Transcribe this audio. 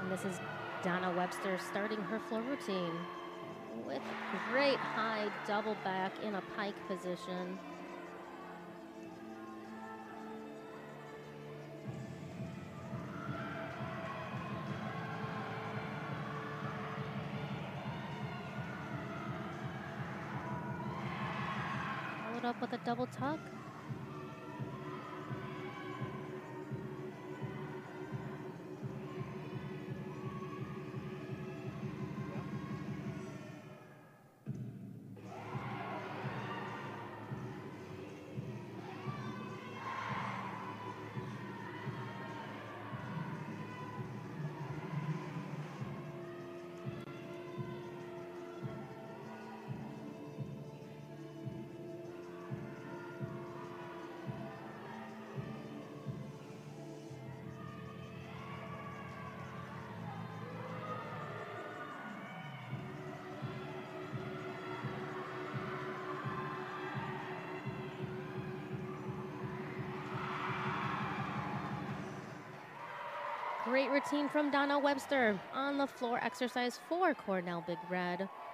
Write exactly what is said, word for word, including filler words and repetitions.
And this is Donna Webster starting her floor routine with great high double back in a pike position. Followed up with a double tuck. Great routine from Donna Webster on the floor, exercise for Cornell Big Red.